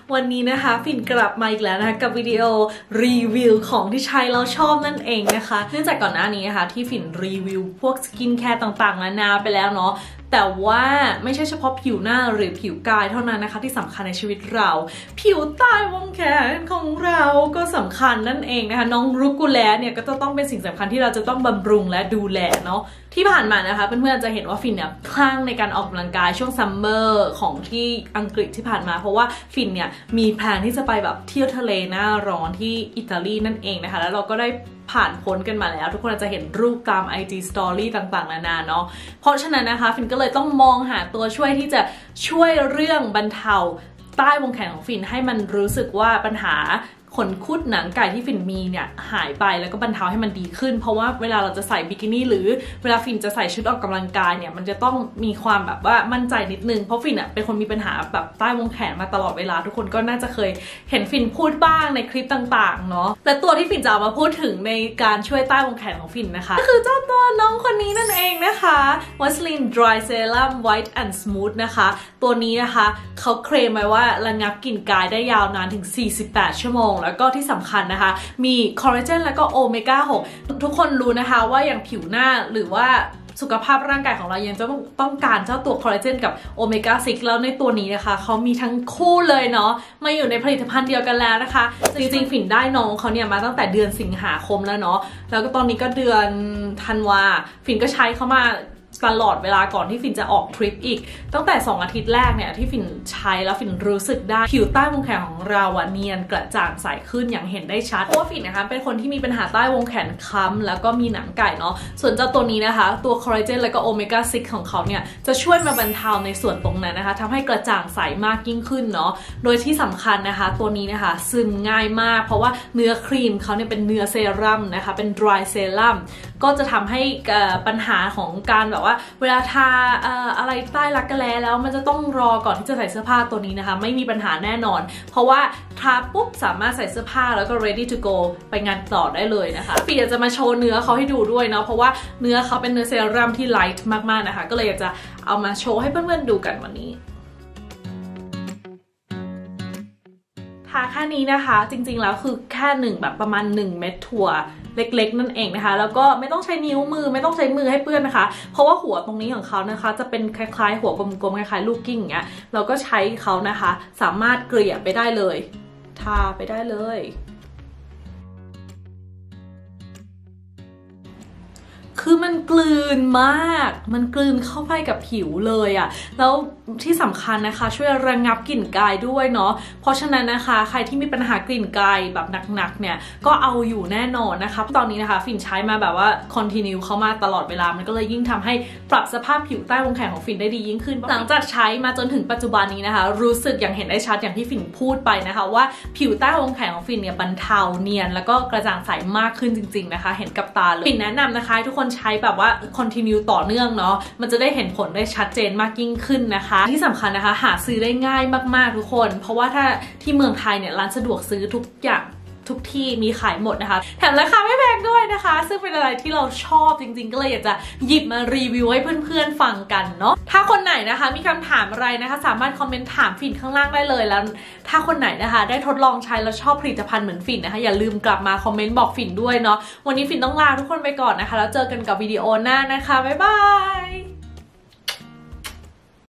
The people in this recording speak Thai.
วันนี้นะคะฟินกลับมาอีกแล้วนะคะกับวิดีโอรีวิวของที่ใช้แล้วชอบนั่นเองนะคะเนื่องจากก่อนหน้านี้นะคะที่ฟินรีวิวพวกสกินแคร์ต่างๆนานาไปแล้วเนาะแต่ว่าไม่ใช่เฉพาะผิวหน้าหรือผิวกายเท่านั้นนะคะที่สำคัญในชีวิตเราผิวใต้วงแขนของเราก็สำคัญนั่นเองนะคะน้องรุกุแลเนี่ยก็จะต้องเป็นสิ่งสำคัญที่เราจะต้องบำรุงและดูแลเนาะที่ผ่านมานะคะเพื่อนๆจะเห็นว่าฟินเนี่ยคลั่งในการออกกำลังกายช่วงซัมเมอร์ของที่อังกฤษที่ผ่านมาเพราะว่าฟินเนี่ยมีแพลนที่จะไปแบบเที่ยวทะเลหน้าร้อนที่อิตาลีนั่นเองนะคะแล้วเราก็ได้ผ่านพ้นกันมาแล้วทุกคนอาจจะเห็นรูปตาม IG Story ต่างๆนานาเนาะเพราะฉะนั้นนะคะฟินก็เลยต้องมองหาตัวช่วยที่จะช่วยเรื่องบรรเทาใต้วงแขนของฟินให้มันรู้สึกว่าปัญหาขนคุดหนังไก่ที่ฟินมีเนี่ยหายไปแล้วก็บรรเทาให้มันดีขึ้นเพราะว่าเวลาเราจะใส่บิกินี่หรือเวลาฟินจะใส่ชุดออกกำลังกายเนี่ยมันจะต้องมีความแบบว่ามั่นใจนิดนึงเพราะฟินเป็นคนมีปัญหาแบบใต้วงแขนมาตลอดเวลาทุกคนก็น่าจะเคยเห็นฟินพูดบ้างในคลิปต่างๆเนาะและตัวที่ฟินจะเอามาพูดถึงในการช่วยใต้วงแขนของฟินนะคะก็คือเจ้าตัวน้องคนนี้นั่นเองนะคะ Vaseline Dry Serum White and Smooth นะคะตัวนี้นะคะเขาเคลมไว้ว่าระงับกลิ่นกายได้ยาวนานถึง48 ชั่วโมงแล้วก็ที่สำคัญนะคะมีคอลลาเจนแล้วก็โอเมก้า 6ทุกคนรู้นะคะว่าอย่างผิวหน้าหรือว่าสุขภาพร่างกายของเรายังจะต้องการเจ้าตัวคอลลาเจนกับโอเมก้า 6แล้วในตัวนี้นะคะเขามีทั้งคู่เลยเนาะมาอยู่ในผลิตภัณฑ์เดียวกันแล้วนะคะจริงๆฝิ่นได้น้องเขาเนี่ยมาตั้งแต่เดือนสิงหาคมแล้วเนาะแล้วก็ตอนนี้ก็เดือนธันวาฝิ่นก็ใช้เขามาตลอดเวลาก่อนที่ฟินจะออกทริปอีกตั้งแต่2 อาทิตย์แรกเนี่ยที่ฟินใช้แล้วฟินรู้สึกได้ผิวใต้วงแขนของเราเนียนกระจ่างใสขึ้นอย่างเห็นได้ชัดเพราะว่าฟินนะคะเป็นคนที่มีปัญหาใต้วงแขนค้ำแล้วก็มีหนังไก่เนาะส่วนเจ้าตัวนี้นะคะตัวคอลลาเจนแล้วก็โอเมก้า 6ของเขาเนี่ยจะช่วยมาบรรเทาในส่วนตรงนั้นนะคะทำให้กระจ่างใสมากยิ่งขึ้นเนาะโดยที่สำคัญนะคะตัวนี้นะคะซึมง่ายมากเพราะว่าเนื้อครีมเขาเนี่ยเป็นเนื้อเซรั่มนะคะเป็น dry serum ก็จะทำให้ปัญหาของการแบบว่าเวลาทาอะไรใต้รักแร้แล้วมันจะต้องรอก่อนที่จะใส่เสื้อผ้าตัวนี้นะคะไม่มีปัญหาแน่นอนเพราะว่าทาปุ๊บสามารถใส่เสื้อผ้าแล้วก็ ready to go ไปงานต่อได้เลยนะคะปีอยากจะมาโชว์เนื้อเขาให้ดูด้วยเนาะเพราะว่าเนื้อเขาเป็นเนื้อเซรั่มที่ light มากๆนะคะก็เลยอยากจะเอามาโชว์ให้เพื่อนๆดูกันวันนี้ทาแค่นี้นะคะจริงๆแล้วคือแค่แบบประมาณ1 เม็ดถั่วเล็กๆนั่นเองนะคะแล้วก็ไม่ต้องใช้นิ้วมือไม่ต้องใช้มือให้เปื้อนนะคะเพราะว่าหัวตรงนี้ของเขานะคะจะเป็นคล้ายๆหัวกลมๆคล้ายๆลูกกิ้งอย่างเงี้ยเราก็ใช้เขานะคะสามารถเกลี่ยไปได้เลยทาไปได้เลยคือมันกลืนมากมันกลืนเข้าไปกับผิวเลยอะแล้วที่สำคัญนะคะช่วยระงับกลิ่นกายด้วยเนาะเพราะฉะนั้นนะคะใครที่มีปัญหากลิ่นกายแบบหนักๆเนี่ยก็เอาอยู่แน่นอนนะคะตอนนี้นะคะฟินใช้มาแบบว่า continue เข้ามาตลอดเวลามันก็เลยยิ่งทำให้ปรับสภาพผิวใต้วงแขนของฟินได้ดียิ่งขึ้นหลังจากใช้มาจนถึงปัจจุบันนี้นะคะรู้สึกอย่างเห็นได้ชัดอย่างที่ฟินพูดไปนะคะว่าผิวใต้วงแขนของฟินเนี่ยบรรเทาเนียนแล้วก็กระจ่างใสมากขึ้นจริงๆนะคะเห็นกับตาเลยฟินแนะนำนะคะทุกคนใช้แบบว่า continue ต่อเนื่องเนาะมันจะได้เห็นผลได้ชัดเจนมากยิ่งขึ้นนะคะที่สำคัญนะคะหาซื้อได้ง่ายมากๆทุกคนเพราะว่าถ้าที่เมืองไทยเนี่ยร้านสะดวกซื้อทุกอย่างทุกที่มีขายหมดนะคะแถมราคาไม่แพงด้วยนะคะซึ่งเป็นอะไรที่เราชอบจริงๆก็เลยอยากจะหยิบมารีวิวให้เพื่อนๆฟังกันเนาะถ้าคนไหนนะคะมีคำถามอะไรนะคะสามารถคอมเมนต์ถามฟินข้างล่างได้เลยแล้วถ้าคนไหนนะคะได้ทดลองใช้แล้วชอบผลิตภัณฑ์เหมือนฟินนะคะอย่าลืมกลับมาคอมเมนต์บอกฟินด้วยเนาะวันนี้ฟินต้องลาทุกคนไปก่อนนะคะแล้วเจอกันกับวิดีโอหน้านะคะบ๊ายบาย